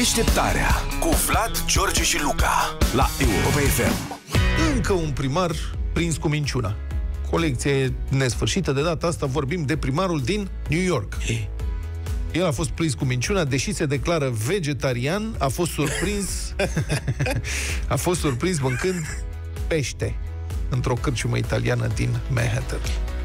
Deșteptarea cu Vlad, George și Luca la Europa FM. Încă un primar prins cu minciuna. Colecție nesfârșită. De data asta vorbim de primarul din New York. El a fost prins cu minciuna, deși se declară vegetarian, a fost surprins mâncând pește într-o cârciumă italiană din Manhattan.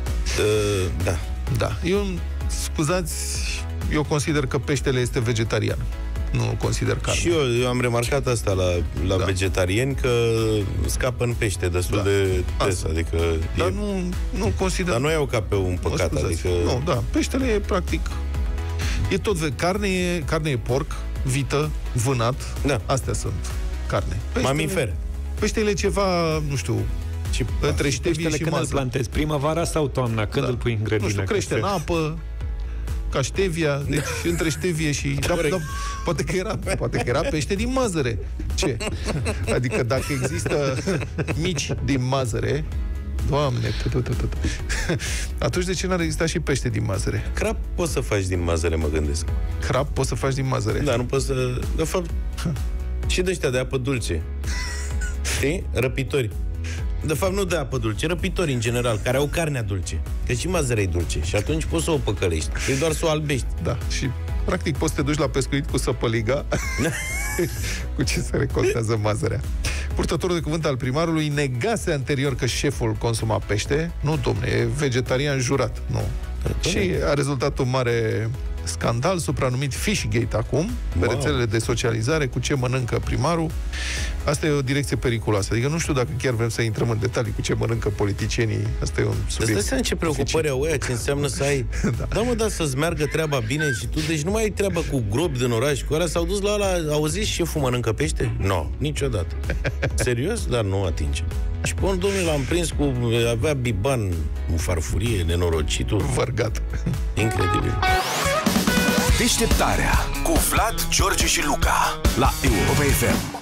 Da. Scuzați, eu consider că peștele este vegetarian. Nu consider carne. Și eu am remarcat asta la vegetariani, că scapă în pește destul de des. Adică dar nu consider. Dar nu iau ca pe un păcat. Adică... Nu, da. Peștele e practic. E tot carne e porc, vită, vânat. Da. Astea sunt carne. Mamifer. Peștele e ceva, nu știu, între ștevie și când îl plantezi, primăvara sau toamna? Când îl pui în grădină? Nu știu, crește în apă, ca ștevia, deci între ștevie și... Poate că era pește din Mazăre. Ce? Adică dacă există mici din Mazăre, Doamne, atunci de ce n-ar exista și pește din Mazăre? Crab poți să faci din Mazăre, mă gândesc. Crab poți să faci din Mazăre? Da, nu poți să... De fapt, și de ăștia de apă dulce. Știi? Răpitori. De fapt, nu de apă dulce, răpitori în general, care au carnea dulce. Că și Mazăre e dulce. Și atunci poți să o păcălești. E doar să o albești. Da, și practic poți să te duci la pescuit cu săpăliga. Cu ce se recoltează Mazărea. Purtătorul de cuvânt al primarului negase anterior că șeful consuma pește. Nu, domne, e vegetarian jurat. Nu. Și a rezultat un mare scandal supranumit Fishgate acum, pe rețelele de socializare, cu ce mănâncă primarul. Asta e o direcție periculoasă. Adică nu știu dacă chiar vrem să intrăm în detalii cu ce mănâncă politicienii. Asta e un subiect. Îți dai ce preocupări au ăia, ce înseamnă să ai... Da, să-ți meargă treaba bine și tu, deci nu mai ai treabă cu grobi din oraș, cu ăla s-au dus la ăla, auziți, șeful mănâncă pește? Nu, niciodată. Serios? Dar nu atinge. Și pe un domnul l-am prins cu... avea biban, în farfurie, nenorocitul. Vărgat. Incredibil. Deșteptarea cu Vlad, George și Luca la Europa FM.